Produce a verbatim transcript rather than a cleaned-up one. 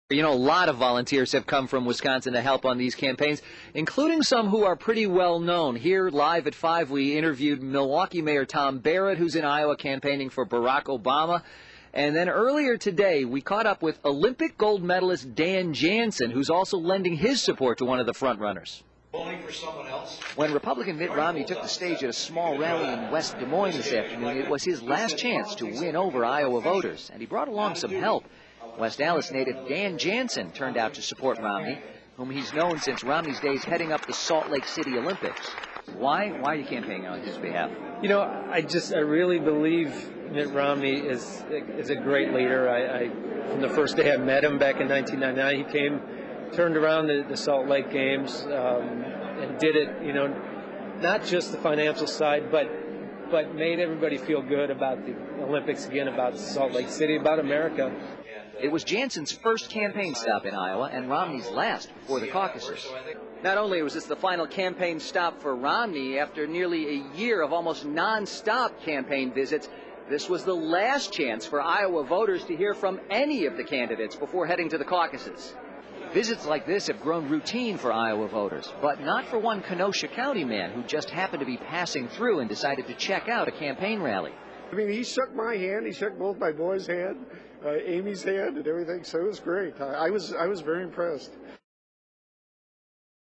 You know, a lot of volunteers have come from Wisconsin to help on these campaigns, including some who are pretty well known. Here, live at five, we interviewed Milwaukee Mayor Tom Barrett, who's in Iowa campaigning for Barack Obama. And then earlier today, we caught up with Olympic gold medalist Dan Jansen, who's also lending his support to one of the frontrunners. For someone else. When Republican Mitt Romney took the stage at a small rally in West Des Moines this afternoon, it was his last chance to win over Iowa voters, and he brought along some help. West Allis native Dan Jansen turned out to support Romney, whom he's known since Romney's days heading up the Salt Lake City Olympics. Why? Why are you campaigning on his behalf? You know, I just, I really believe Mitt Romney is is a great leader. I, I from the first day I met him back in nineteen ninety-nine, he came, turned around the, the Salt Lake Games um, and did it, you know, not just the financial side, but but made everybody feel good about the Olympics again, about Salt Lake City, about America. It was Jansen's first campaign stop in Iowa and Romney's last before the caucuses. Not only was this the final campaign stop for Romney after nearly a year of almost non-stop campaign visits, this was the last chance for Iowa voters to hear from any of the candidates before heading to the caucuses. Visits like this have grown routine for Iowa voters, but not for one Kenosha County man who just happened to be passing through and decided to check out a campaign rally. I mean, he shook my hand, he shook both my boys' hand, uh, Amy's hand and everything, so it was great. I, I was I was very impressed.